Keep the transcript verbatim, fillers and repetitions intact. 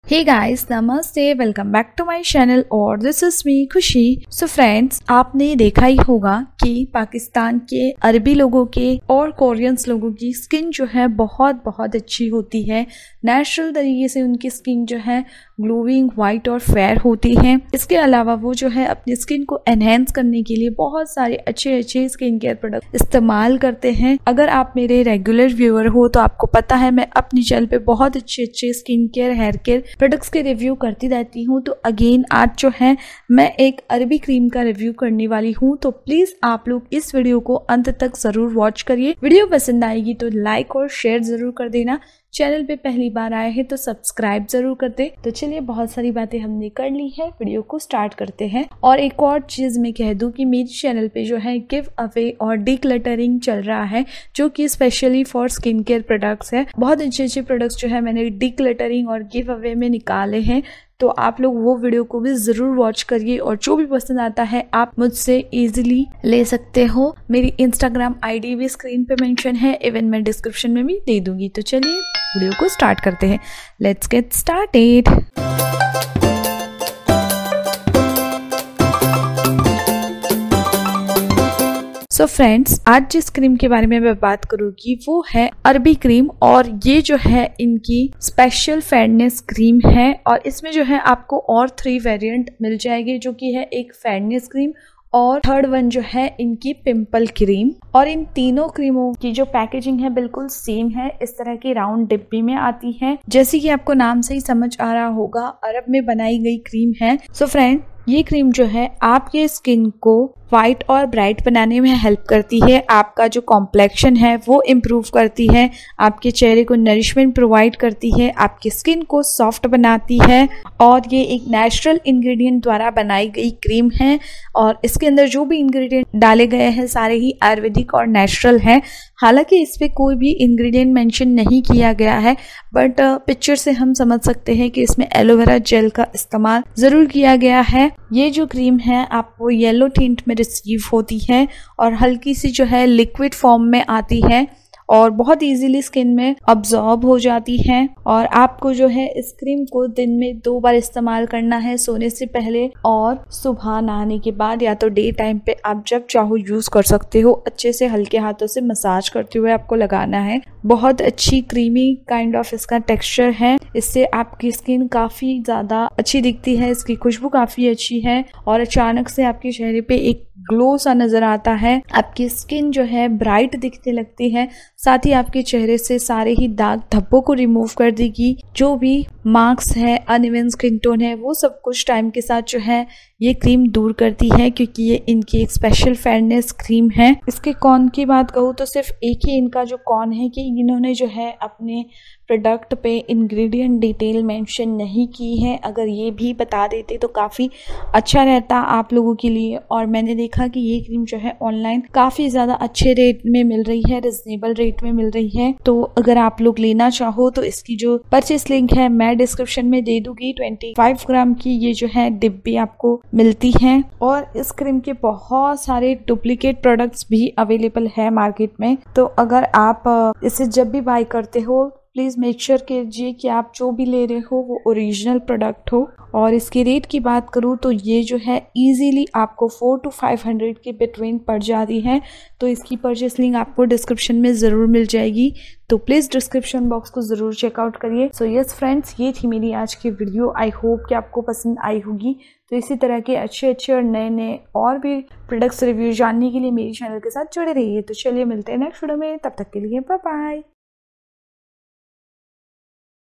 हे guys, नमस्ते, welcome back to my channel और this is me Khushi. So friends, आपने देखा ही होगा कि पाकिस्तान के अरबी लोगों के और कोरियंस लोगों की स्किन जो है बहुत बहुत अच्छी होती है। नेचुरल तरीके से उनकी स्किन जो है ग्लोइंग वाइट और फेयर होती है। इसके अलावा वो जो है अपनी स्किन को एनहेंस करने के लिए बहुत सारे अच्छे अच्छे स्किन केयर प्रोडक्ट इस्तेमाल करते हैं। अगर आप मेरे रेगुलर व्यूअर हो तो आपको पता है मैं अपनी चैनल पे बहुत अच्छे अच्छे skin care hair care products के रिव्यू करती रहती हूँ। तो अगेन आज जो है मैं एक अरबी क्रीम का रिव्यू करने वाली हूँ, तो प्लीज आप लोग इस वीडियो को अंत तक जरूर वॉच करिए। वीडियो पसंद आएगी तो लाइक और शेयर जरूर कर देना। चैनल पे पहली बार आए हैं तो सब्सक्राइब जरूर कर दे। तो चलिए, बहुत सारी बातें हमने कर ली है, वीडियो को स्टार्ट करते हैं। और एक और चीज मैं कह दूं कि मेरी चैनल पे जो है गिव अवे और डिक्लटरिंग चल रहा है, जो कि specially for skin care products है। बहुत अच्छे अच्छे प्रोडक्ट्स जो है मैंने डिक्लटरिंग और गिव अवे में निकाले हैं, तो आप लोग वो वीडियो को भी जरूर वॉच करिए और जो भी पसंद आता है आप मुझसे इजीली ले सकते हो। मेरी इंस्टाग्राम आईडी भी स्क्रीन पे मेंशन है, इवन मैं डिस्क्रिप्शन में भी दे दूंगी। तो चलिए वीडियो को स्टार्ट करते हैं। Let's get started. So so friends, आज जिस क्रीम के बारे में मैं बात करूंगी वो है अरबी क्रीम, और ये जो है इनकी स्पेशल फेयरनेस क्रीम है। और इसमें जो है आपको और थ्री वेरिएंट मिल जाएंगे, जो कि है एक फेयरनेस क्रीम और थर्ड वन जो है इनकी पिंपल क्रीम। और इन तीनों क्रीमों की जो पैकेजिंग है बिल्कुल सेम है, इस तरह की राउंड डिब्बी में आती है। जैसे कि आपको नाम से ही समझ आ रहा होगा, अरब में बनाई गई क्रीम है। सो so फ्रेंड, ये क्रीम जो है आपके स्किन को व्हाइट और ब्राइट बनाने में हेल्प करती है। आपका जो कॉम्प्लेक्शन है वो इम्प्रूव करती है, आपके चेहरे को नरिशमेंट प्रोवाइड करती है, आपकी स्किन को सॉफ्ट बनाती है। और ये एक नेचुरल इंग्रेडिएंट द्वारा बनाई गई क्रीम है, और इसके अंदर जो भी इंग्रेडिएंट डाले गए हैं सारे ही आयुर्वेदिक और नेचुरल हैं। हालांकि इस पे कोई भी इंग्रेडिएंट मेंशन नहीं किया गया है, बट पिक्चर से हम समझ सकते हैं कि इसमें एलोवेरा जेल का इस्तेमाल जरूर किया गया है। ये जो क्रीम है आपको येलो टिंट में रिसीव होती है और हल्की सी जो है लिक्विड फॉर्म में आती है और बहुत इजीली स्किन में अब्जॉर्ब हो जाती है। और आपको जो है इस क्रीम को दिन में दो बार इस्तेमाल करना है, सोने से पहले और सुबह नहाने के बाद, या तो डे टाइम पे आप जब चाहो यूज कर सकते हो। अच्छे से हल्के हाथों से मसाज करते हुए आपको लगाना है। बहुत अच्छी क्रीमी काइंड ऑफ इसका टेक्सचर है, इससे आपकी स्किन काफी ज्यादा अच्छी दिखती है, इसकी खुशबू काफी अच्छी है और अचानक से आपके चेहरे पे एक ग्लो सा नजर आता है। आपकी स्किन जो है ब्राइट दिखने लगती है, साथ ही आपके चेहरे से सारे ही दाग धब्बों को रिमूव कर देगी। जो भी मार्क्स है, अनइवन स्किन टोन है, वो सब कुछ टाइम के साथ जो है ये क्रीम दूर करती है, क्योंकि ये इनकी एक स्पेशल फेयरनेस क्रीम है। इसके कॉन की बात कहूँ तो सिर्फ एक ही इनका जो कॉन है कि इन्होंने जो है अपने प्रोडक्ट पे इंग्रेडिएंट डिटेल मेंशन नहीं की है। अगर ये भी बता देते तो काफ़ी अच्छा रहता आप लोगों के लिए। और मैंने देखा कि ये क्रीम जो है ऑनलाइन काफ़ी ज़्यादा अच्छे रेट में मिल रही है, रिजनेबल रेट में मिल रही है। तो अगर आप लोग लेना चाहो तो इसकी जो परचेस लिंक है मैं डिस्क्रिप्शन में दे दूंगी। पच्चीस ग्राम की ये जो है डिब्बी आपको मिलती है। और इस क्रीम के बहुत सारे डुप्लीकेट प्रोडक्ट्स भी अवेलेबल है मार्केट में, तो अगर आप इसे जब भी बाय करते हो प्लीज मेक श्योर कीजिए कि आप जो भी ले रहे हो वो ओरिजिनल प्रोडक्ट हो। और इसके रेट की बात करूँ तो ये जो है इजीली आपको फोर टू फाइव हंड्रेड के बिटवीन पड़ जाती है। तो इसकी परचेस लिंक आपको डिस्क्रिप्शन में ज़रूर मिल जाएगी, तो प्लीज़ डिस्क्रिप्शन बॉक्स को ज़रूर चेकआउट करिए। सो यस फ्रेंड्स, ये थी मेरी आज की वीडियो। आई होप कि आपको पसंद आई होगी। तो इसी तरह के अच्छे अच्छे और नए नए और भी प्रोडक्ट्स रिव्यू जानने के लिए मेरे चैनल के साथ जुड़े रहिए। तो चलिए मिलते हैं नेक्स्ट वीडियो में, तब तक के लिए बाय बाय।